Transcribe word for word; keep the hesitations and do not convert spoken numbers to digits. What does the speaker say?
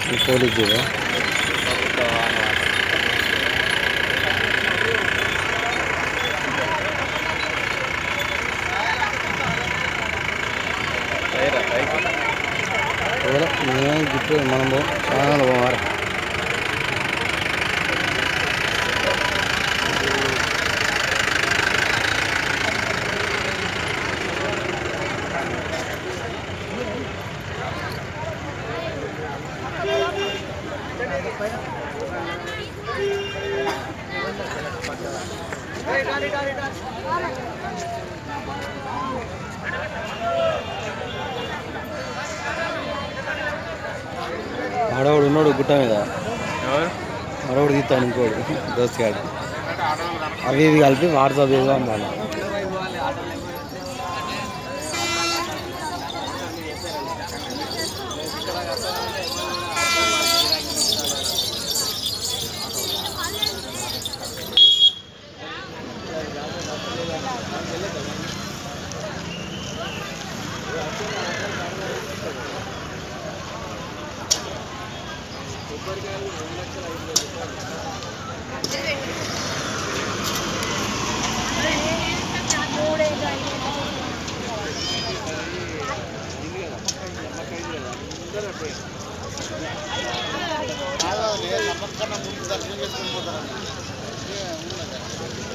Police GO నేను గిట్టు మనం చాలా పోవాలి. ఆడవాడు ఉన్నాడు గుట్ట మీద, ఆడవాడు తీస్తాను ఇంకోడు దోస్త్ గాడు. అవి ఇవి కలిపి వాట్సాప్ చేద్దాం అన్నాను. నమ్మకన్నా ముందు దర్శనం చేసుకుని పోతారు.